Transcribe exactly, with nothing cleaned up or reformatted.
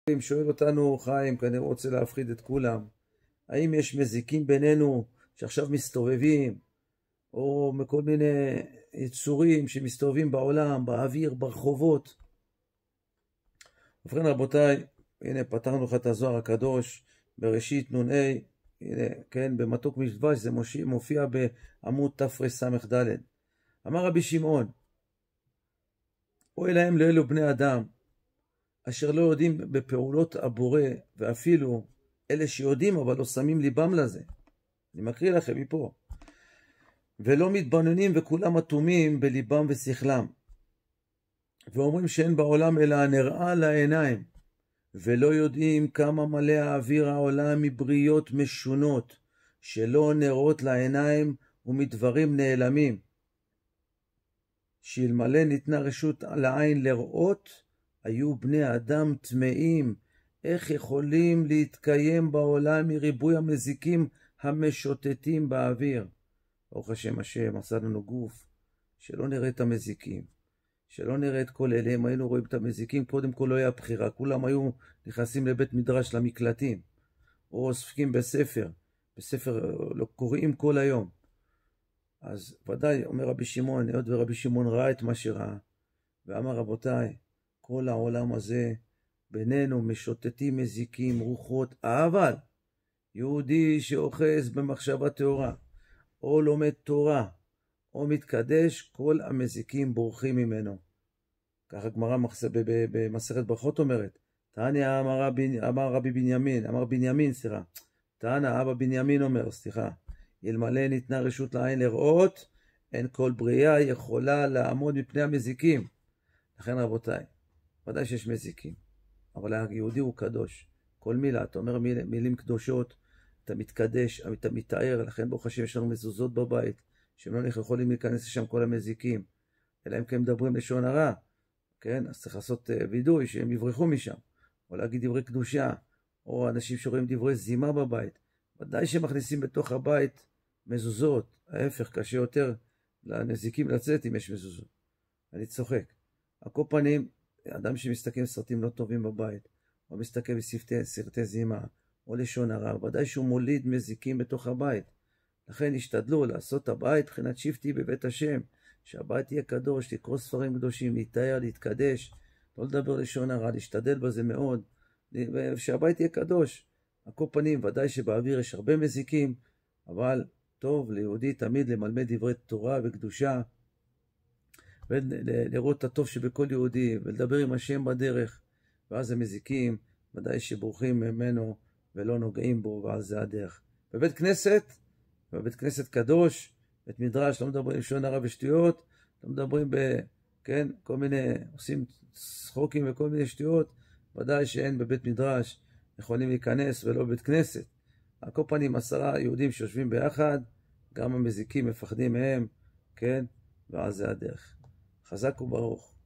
אם שואל אותנו חיים, כנראה רוצה להפחיד את כולם, האם יש מזיקים בינינו שעכשיו מסתובבים, או מכל מיני יצורים שמסתובבים בעולם, באוויר, ברחובות? ובכן רבותיי, הנה פתחנו לך את הזוהר הקדוש, בראשית נ"ה, הנה, כן, במתוק מדבש, זה מופיע בעמוד תרס"ד. אמר רבי שמעון, אוי להם לאלו בני אדם, אשר לא יודעים בפעולות הבורא, ואפילו אלה שיודעים אבל לא שמים ליבם לזה. אני מקריא לכם מפה. ולא מתבוננים וכולם אטומים בליבם ושכלם, ואומרים שאין בעולם אלא הנראה לעיניים, ולא יודעים כמה מלא האוויר העולם מבריות משונות, שלא נראות לעיניים ומדברים נעלמים. שאלמלא ניתנה רשות לעין לראות, היו בני אדם טמאים. איך יכולים להתקיים בעולם מריבוי המזיקים המשוטטים באוויר? ברוך השם השם, עשה לנו גוף שלא נראה את המזיקים, שלא נראה את כל אלה. אם היינו רואים את המזיקים, קודם כל לא היה בחירה, כולם היו נכנסים לבית מדרש למקלטים, או ספקים בספר, בספר לא קוראים כל היום. אז ודאי, אומר רבי שמעון, היות ורבי שמעון ראה את מה שראה, ואמר רבותיי, כל העולם הזה בינינו משוטטים מזיקים, רוחות, אבל יהודי שאוחז במחשבה טהורה, או לומד תורה, או מתקדש, כל המזיקים בורחים ממנו. ככה גמרא במסכת ברכות אומרת, תניא אמר רבי, אמר רבי בנימין, אמר בנימין, סליחה, תנא אבא בנימין אומר, סליחה, אלמלא ניתנה רשות לעין לראות, אין כל בריאה יכולה לעמוד מפני המזיקים. לכן רבותיי, ודאי שיש מזיקים, אבל היהודי הוא קדוש. כל מילה, אתה אומר מיל, מילים קדושות, אתה מתקדש, אתה מתאר, לכן ברוך השם יש לנו מזוזות בבית, שהם לא יכולים להיכנס לשם כל המזיקים, אלא אם כן מדברים לשון הרע, כן? אז צריך לעשות וידוי שהם יברחו משם, או להגיד דברי קדושה, או אנשים שרואים דברי זימה בבית, ודאי שמכניסים בתוך הבית מזוזות, ההפך, קשה יותר לנזיקים לצאת אם יש מזוזות. אני צוחק. על כל פנים, אדם שמסתכל סרטים לא טובים בבית, או מסתכל בסרטי זימה, או לשון הרע, ודאי שהוא מוליד מזיקים בתוך הבית. לכן השתדלו לעשות את הבית מבחינת שבטי בבית השם, שהבית יהיה קדוש, לקרוא ספרים קדושים, להתאר, להתקדש, לא לדבר לשון הרע, להשתדל בזה מאוד, שהבית יהיה קדוש. על כל פנים, ודאי שבאוויר יש הרבה מזיקים, אבל טוב ליהודי תמיד למלמד דברי תורה וקדושה, ולראות את הטוב שבכל יהודי, ולדבר עם השם בדרך, ואז המזיקים ודאי שבורחים ממנו ולא נוגעים בו, ואז זה הדרך. בבית כנסת, בבית כנסת קדוש, בית מדרש, לא מדברים לשון הרע ושטויות, לא מדברים ב... כן, כל מיני, עושים צחוקים וכל מיני שטויות, ודאי שאין בבית מדרש יכולים להיכנס ולא בבית כנסת. על כל פנים, עשרה יהודים שיושבים ביחד, גם המזיקים מפחדים מהם, כן, ואז זה הדרך. חזק וברוך.